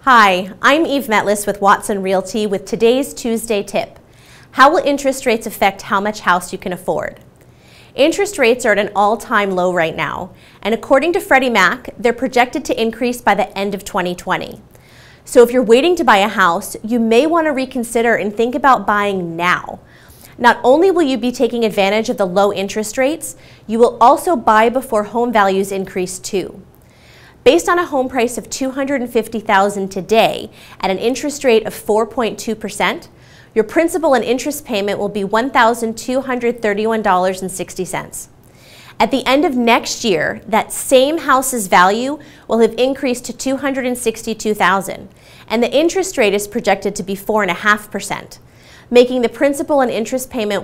Hi, I'm Eve Metlis with Watson Realty with today's Tuesday tip. How will interest rates affect how much house you can afford? Interest rates are at an all-time low right now, and according to Freddie Mac, they're projected to increase by the end of 2020. So if you're waiting to buy a house, you may want to reconsider and think about buying now. Not only will you be taking advantage of the low interest rates, you will also buy before home values increase too. Based on a home price of $250,000 today at an interest rate of 4.2%, your principal and interest payment will be $1,231.60. At the end of next year, that same house's value will have increased to $262,000, and the interest rate is projected to be 4.5%, making the principal and interest payment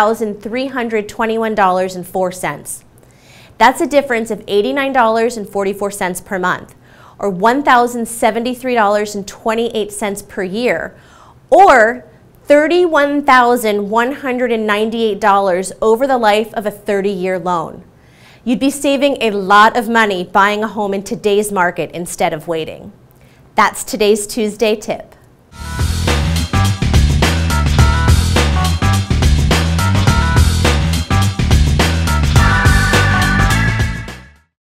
$1,321.04. That's a difference of $89.44 per month, or $1,073.28 per year, or $31,198 over the life of a 30-year loan. You'd be saving a lot of money buying a home in today's market instead of waiting. That's today's Tuesday tip.